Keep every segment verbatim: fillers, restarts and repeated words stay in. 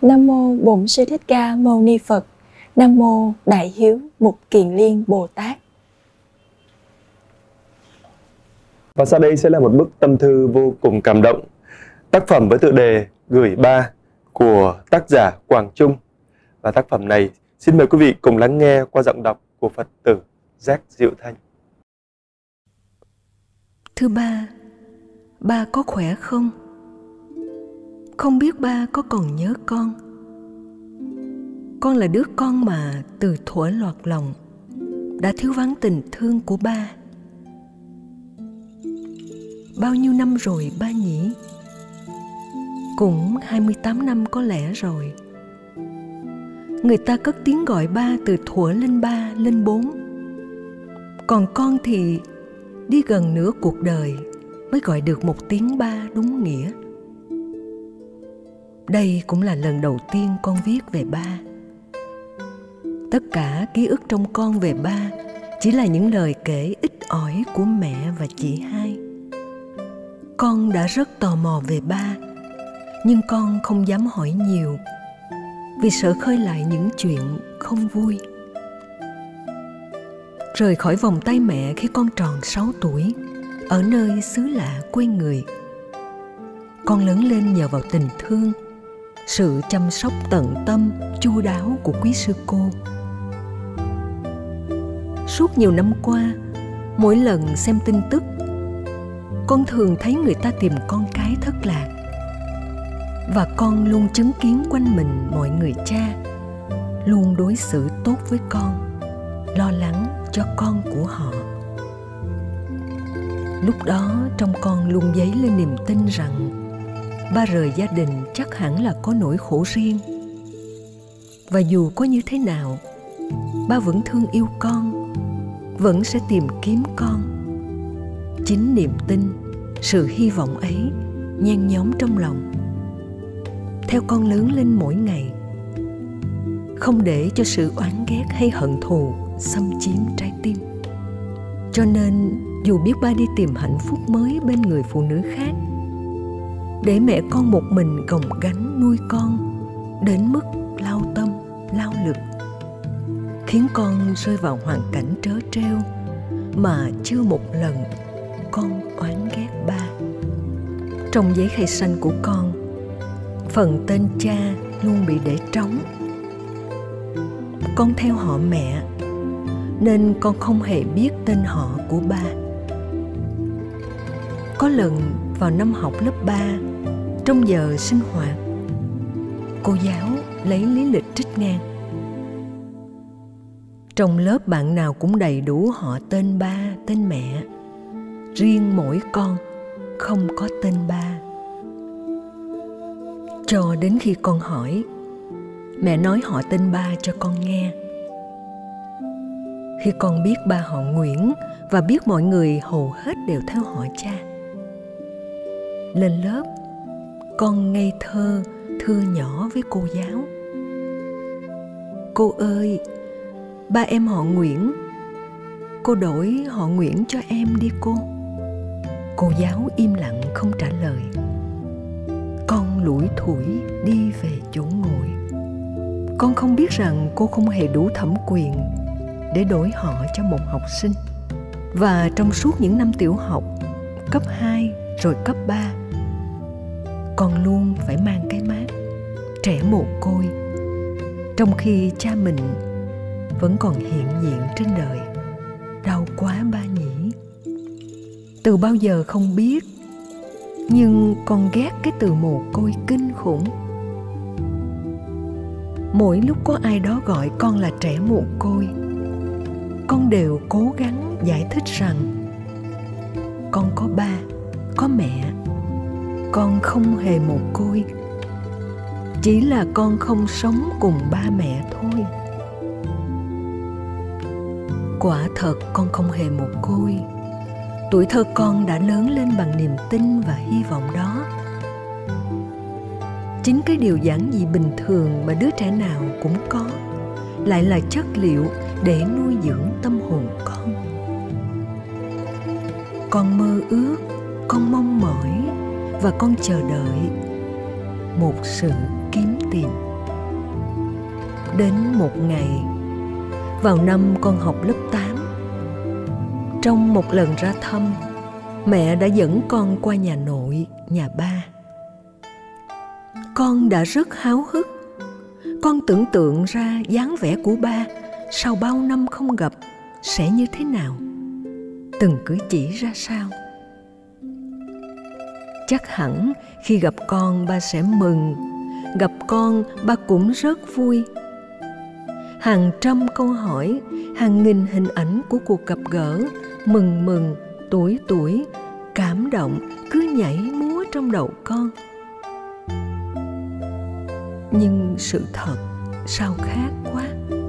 Nam mô Bổn Sư Thích Ca Mâu Ni Phật. Nam mô Đại Hiếu Mục Kiền Liên Bồ Tát. Và sau đây sẽ là một bức tâm thư vô cùng cảm động. Tác phẩm với tựa đề Gửi Ba của tác giả Quảng Trung. Và tác phẩm này xin mời quý vị cùng lắng nghe qua giọng đọc của Phật tử Giác Diệu Thanh. Thưa ba, ba có khỏe không? Không biết ba có còn nhớ con? Con là đứa con mà từ thuở lọt lòng đã thiếu vắng tình thương của ba. Bao nhiêu năm rồi ba nhỉ? Cũng hai mươi tám năm có lẽ rồi. Người ta cất tiếng gọi ba từ thuở lên ba, lên bốn. Còn con thì đi gần nửa cuộc đời mới gọi được một tiếng ba đúng nghĩa. Đây cũng là lần đầu tiên con viết về ba. Tất cả ký ức trong con về ba chỉ là những lời kể ít ỏi của mẹ và chị hai. Con đã rất tò mò về ba, nhưng con không dám hỏi nhiều vì sợ khơi lại những chuyện không vui. Rời khỏi vòng tay mẹ khi con tròn sáu tuổi, ở nơi xứ lạ quê người. Con lớn lên nhờ vào tình thương, sự chăm sóc tận tâm, chu đáo của quý sư cô. Suốt nhiều năm qua, mỗi lần xem tin tức, con thường thấy người ta tìm con cái thất lạc. Và con luôn chứng kiến quanh mình mọi người cha luôn đối xử tốt với con, lo lắng cho con của họ. Lúc đó trong con luôn dấy lên niềm tin rằng ba rời gia đình chắc hẳn là có nỗi khổ riêng. Và dù có như thế nào, ba vẫn thương yêu con, vẫn sẽ tìm kiếm con. Chính niềm tin, sự hy vọng ấy nhen nhóm trong lòng, theo con lớn lên mỗi ngày, không để cho sự oán ghét hay hận thù xâm chiếm trái tim. Cho nên dù biết ba đi tìm hạnh phúc mới bên người phụ nữ khác, để mẹ con một mình gồng gánh nuôi con đến mức lao tâm, lao lực, khiến con rơi vào hoàn cảnh trớ trêu mà chưa một lần con oán ghét ba. Trong giấy khai sinh của con, phần tên cha luôn bị để trống. Con theo họ mẹ nên con không hề biết tên họ của ba. Có lần vào năm học lớp ba, trong giờ sinh hoạt, cô giáo lấy lý lịch trích ngang. Trong lớp bạn nào cũng đầy đủ họ tên ba, tên mẹ. Riêng mỗi con không có tên ba. Cho đến khi con hỏi, mẹ nói họ tên ba cho con nghe. Khi con biết ba họ Nguyễn và biết mọi người hầu hết đều theo họ cha. Lên lớp, con ngây thơ thưa nhỏ với cô giáo: "Cô ơi, ba em họ Nguyễn, cô đổi họ Nguyễn cho em đi cô." Cô giáo im lặng không trả lời. Con lủi thủi đi về chỗ ngồi. Con không biết rằng cô không hề đủ thẩm quyền để đổi họ cho một học sinh. Và trong suốt những năm tiểu học, cấp hai rồi cấp ba, con luôn phải mang cái mác trẻ mồ côi, trong khi cha mình vẫn còn hiện diện trên đời. Đau quá ba nhỉ. Từ bao giờ không biết, nhưng con ghét cái từ mồ côi kinh khủng. Mỗi lúc có ai đó gọi con là trẻ mồ côi, con đều cố gắng giải thích rằng con có ba, có mẹ. Con không hề mồ côi, chỉ là con không sống cùng ba mẹ thôi. Quả thật con không hề mồ côi. Tuổi thơ con đã lớn lên bằng niềm tin và hy vọng đó. Chính cái điều giản dị bình thường mà đứa trẻ nào cũng có lại là chất liệu để nuôi dưỡng tâm hồn con. Con mơ ước, con mong mỏi và con chờ đợi một sự kiếm tìm. Đến một ngày, vào năm con học lớp tám, trong một lần ra thăm, mẹ đã dẫn con qua nhà nội, nhà ba. Con đã rất háo hức. Con tưởng tượng ra dáng vẻ của ba sau bao năm không gặp sẽ như thế nào, từng cử chỉ ra sao. Chắc hẳn khi gặp con ba sẽ mừng, gặp con ba cũng rất vui. Hàng trăm câu hỏi, hàng nghìn hình ảnh của cuộc gặp gỡ, mừng mừng, tuổi tuổi, cảm động cứ nhảy múa trong đầu con. Nhưng sự thật sao khác quá.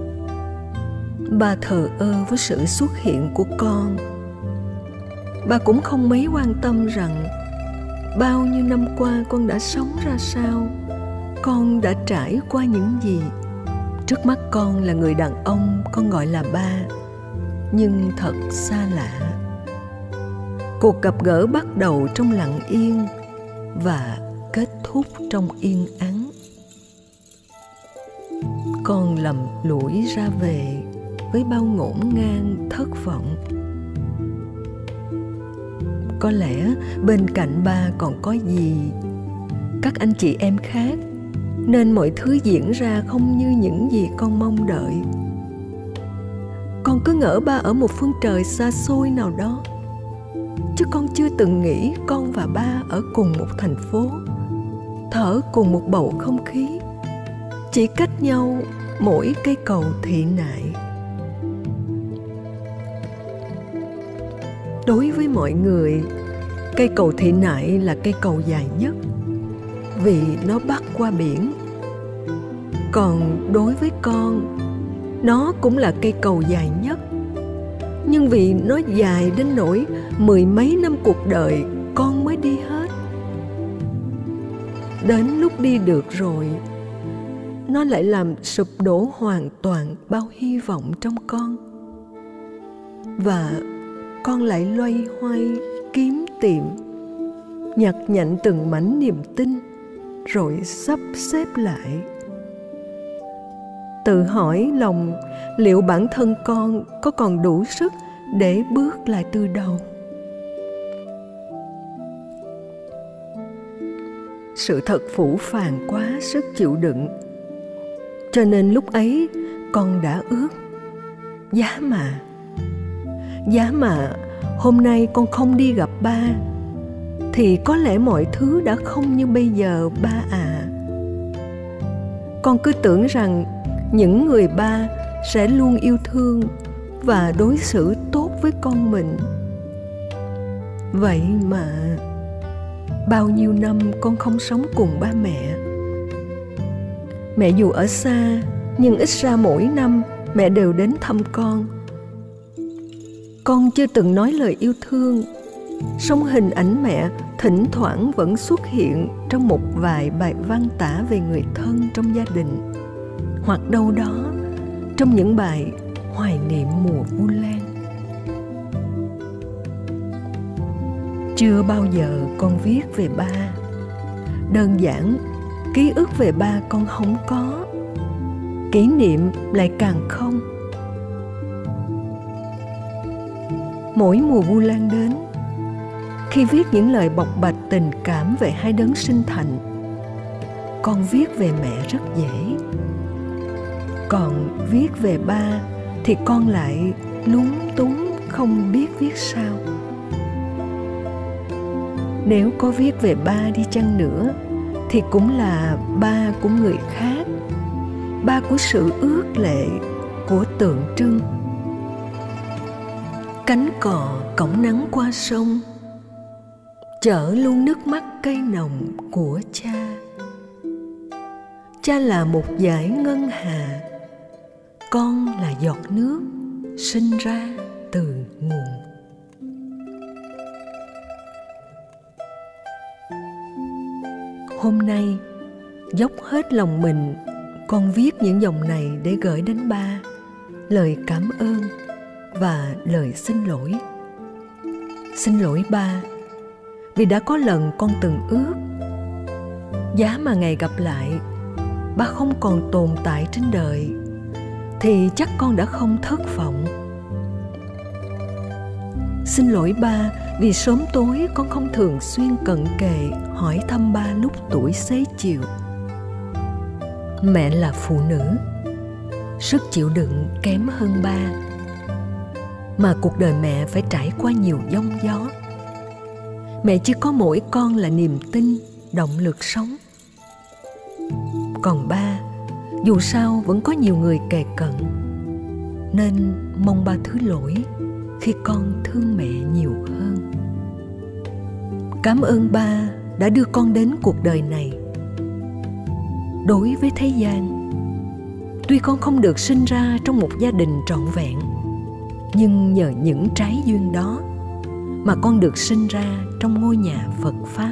Ba thờ ơ với sự xuất hiện của con. Ba cũng không mấy quan tâm rằng bao nhiêu năm qua con đã sống ra sao, con đã trải qua những gì. Trước mắt con là người đàn ông con gọi là ba, nhưng thật xa lạ. Cuộc gặp gỡ bắt đầu trong lặng yên và kết thúc trong yên ắng. Con lầm lũi ra về với bao ngổn ngang thất vọng. Có lẽ bên cạnh ba còn có dì, các anh chị em khác, nên mọi thứ diễn ra không như những gì con mong đợi. Con cứ ngỡ ba ở một phương trời xa xôi nào đó, chứ con chưa từng nghĩ con và ba ở cùng một thành phố, thở cùng một bầu không khí, chỉ cách nhau mỗi cây cầu thị nại. Đối với mọi người, cây cầu thị nại là cây cầu dài nhất vì nó bắc qua biển. Còn đối với con, nó cũng là cây cầu dài nhất, nhưng vì nó dài đến nỗi mười mấy năm cuộc đời con mới đi hết. Đến lúc đi được rồi, nó lại làm sụp đổ hoàn toàn bao hy vọng trong con. Và con lại loay hoay kiếm tìm, nhặt nhạnh từng mảnh niềm tin, rồi sắp xếp lại. Tự hỏi lòng liệu bản thân con có còn đủ sức để bước lại từ đầu. Sự thật phũ phàng quá sức chịu đựng, cho nên lúc ấy con đã ước, giá mà, giá mà hôm nay con không đi gặp ba, thì có lẽ mọi thứ đã không như bây giờ ba à. Con cứ tưởng rằng những người ba sẽ luôn yêu thương và đối xử tốt với con mình. Vậy mà bao nhiêu năm con không sống cùng ba mẹ. Mẹ dù ở xa, nhưng ít ra mỗi năm mẹ đều đến thăm con. Con chưa từng nói lời yêu thương, song hình ảnh mẹ thỉnh thoảng vẫn xuất hiện trong một vài bài văn tả về người thân trong gia đình, hoặc đâu đó trong những bài hoài niệm mùa Vu Lan. Chưa bao giờ con viết về ba. Đơn giản, ký ức về ba con không có, kỷ niệm lại càng không. Mỗi mùa Vu Lan đến, khi viết những lời bộc bạch tình cảm về hai đấng sinh thành, con viết về mẹ rất dễ. Còn viết về ba thì con lại lúng túng không biết viết sao. Nếu có viết về ba đi chăng nữa thì cũng là ba của người khác, ba của sự ước lệ, của tượng trưng. Cánh cò cõng nắng qua sông, chở luôn nước mắt cay nồng của cha. Cha là một dải ngân hà, con là giọt nước sinh ra từ nguồn. Hôm nay, dốc hết lòng mình, con viết những dòng này để gửi đến ba, lời cảm ơn và lời xin lỗi. Xin lỗi ba, vì đã có lần con từng ước, giá mà ngày gặp lại, ba không còn tồn tại trên đời, thì chắc con đã không thất vọng. Xin lỗi ba vì sớm tối con không thường xuyên cận kề hỏi thăm ba lúc tuổi xế chiều. Mẹ là phụ nữ, sức chịu đựng kém hơn ba, mà cuộc đời mẹ phải trải qua nhiều giông gió. Mẹ chỉ có mỗi con là niềm tin, động lực sống. Còn ba, dù sao vẫn có nhiều người kề cận, nên mong ba thứ lỗi khi con thương mẹ nhiều hơn. Cảm ơn ba đã đưa con đến cuộc đời này. Đối với thế gian, tuy con không được sinh ra trong một gia đình trọn vẹn, nhưng nhờ những trái duyên đó mà con được sinh ra trong ngôi nhà Phật Pháp.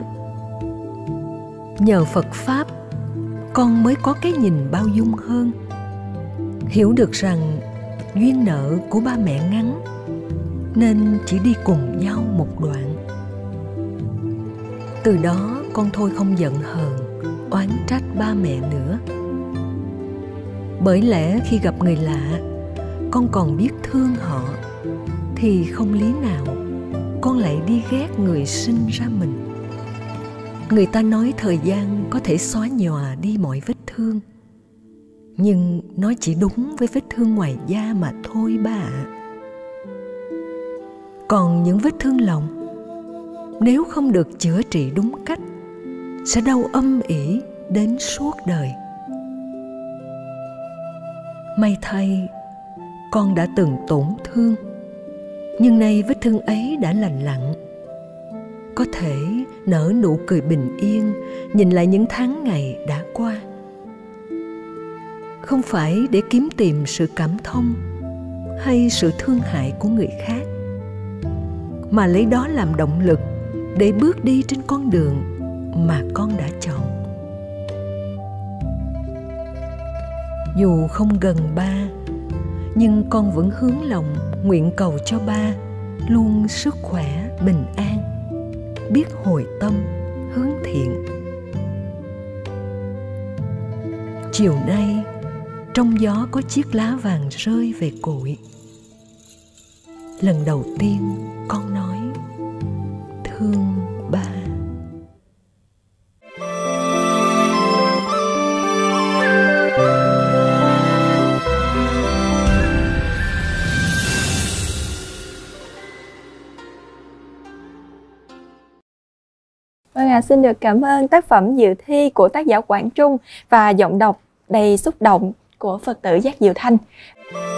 Nhờ Phật Pháp, con mới có cái nhìn bao dung hơn, hiểu được rằng duyên nợ của ba mẹ ngắn, nên chỉ đi cùng nhau một đoạn. Từ đó con thôi không giận hờn, oán trách ba mẹ nữa. Bởi lẽ khi gặp người lạ, con còn biết thương họ, thì không lý nào con lại đi ghét người sinh ra mình. Người ta nói thời gian có thể xóa nhòa đi mọi vết thương, nhưng nó chỉ đúng với vết thương ngoài da mà thôi ba ạ. Còn những vết thương lòng, nếu không được chữa trị đúng cách, sẽ đau âm ỉ đến suốt đời. May thay, con đã từng tổn thương, nhưng nay vết thương ấy đã lành lặn. Có thể nở nụ cười bình yên, nhìn lại những tháng ngày đã qua. Không phải để kiếm tìm sự cảm thông hay sự thương hại của người khác, mà lấy đó làm động lực để bước đi trên con đường mà con đã chọn. Dù không gần ba, nhưng con vẫn hướng lòng nguyện cầu cho ba luôn sức khỏe, bình an, biết hồi tâm, hướng thiện. Chiều nay, trong gió có chiếc lá vàng rơi về cội. Lần đầu tiên con nói thương ba. Vâng ạ, xin được cảm ơn tác phẩm dự thi của tác giả Quảng Trung và giọng đọc đầy xúc động của Phật tử Giác Diệu Thanh.